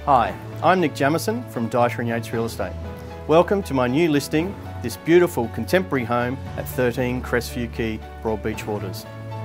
Hi, I'm Nick Jamison from Dieter & Yates Real Estate. Welcome to my new listing, this beautiful contemporary home at 13 Crestview Quay, Broadbeach Waters.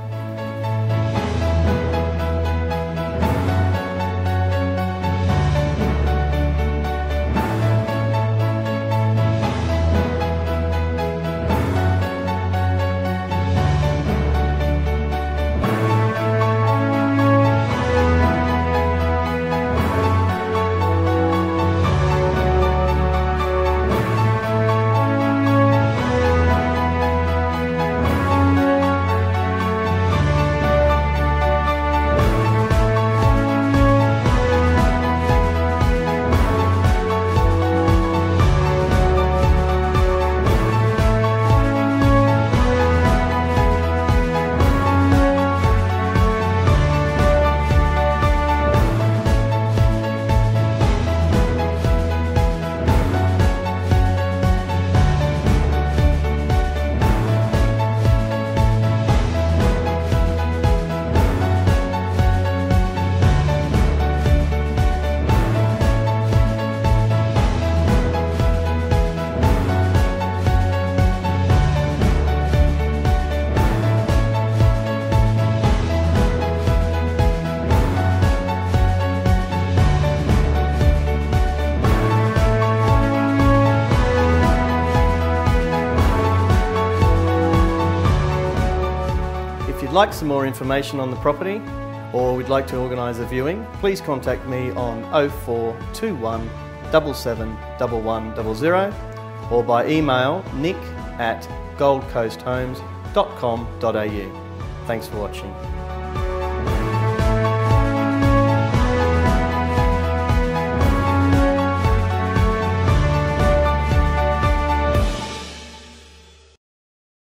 If you'd like some more information on the property or would like to organise a viewing, please contact me on 0421 77 1100 or by email nick@goldcoasthomes.com.au. Thanks for watching.